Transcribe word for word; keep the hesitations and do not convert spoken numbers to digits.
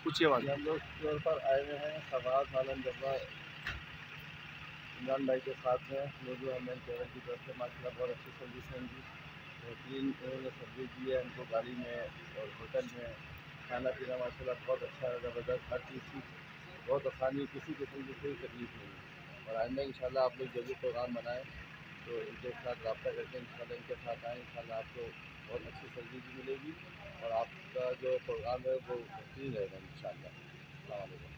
पूछिए आवाज़। हम लोग टूर पर आए हुए हैं सवाब आलम जब्बा इमरान भाई के साथ में नूर-उल-हरमाइन केरल की तरफ से माशाल्लाह बहुत अच्छी सर्विस है इनकी। बेहतरीन उन्होंने सर्विस दी है हमको गाड़ी में और होटल में। खाना पीना माशाल्लाह बहुत अच्छा है, ज़बरदस्त, हर चीज़ की बहुत आसानी, किसी किस्म की कोई तकलीफ नहीं है। और आइंदा इंशाल्लाह आप लोग जो भी प्रोग्राम बनाएं तो इनके साथ रब्ता करके इंशाल्लाह इनके साथ आएँ, इंशाल्लाह आपको बहुत अच्छी सर्विस भी मिलेगी और आपका जो प्रोग्राम है वो बेहतरीन रहेगा इंशाल्लाह। अस्सलाम वालेकुम।